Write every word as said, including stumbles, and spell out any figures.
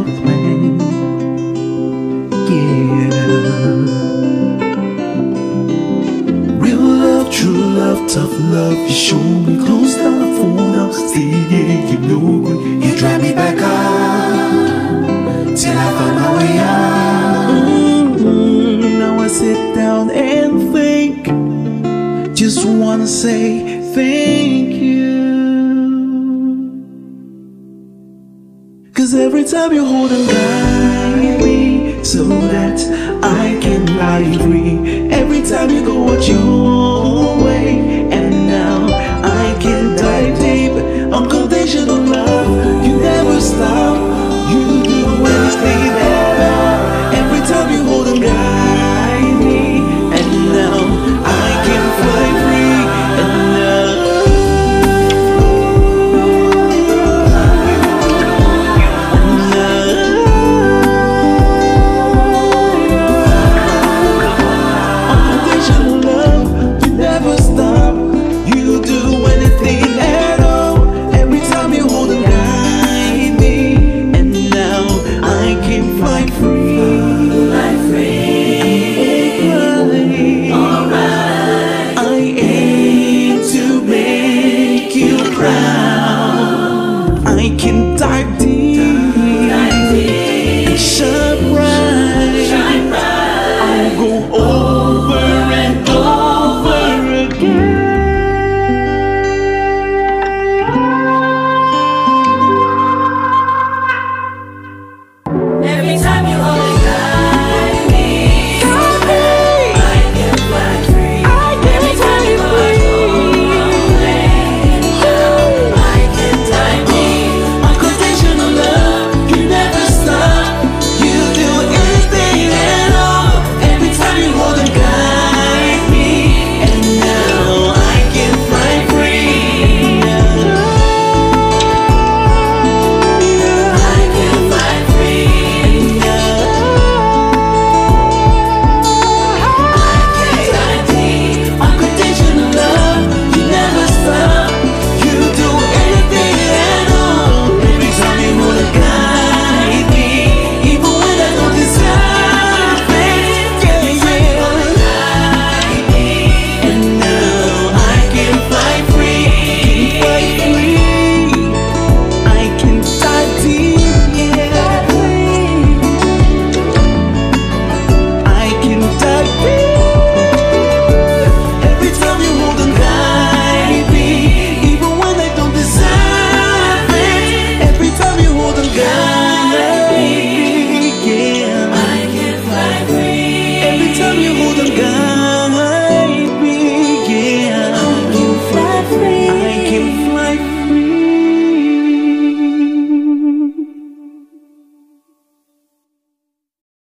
plan. Yeah. Real love, true love, tough love. You show me close down the phone, I'll stay. Yeah, you know you drive me back up till I find my way out. Mm-hmm. Now I sit down and think. Just wanna say thank you. Cause every time you hold and guide me, so that I can lie free. Every time you go out your way, and now I can dive deep. Unconditional love, you never stop.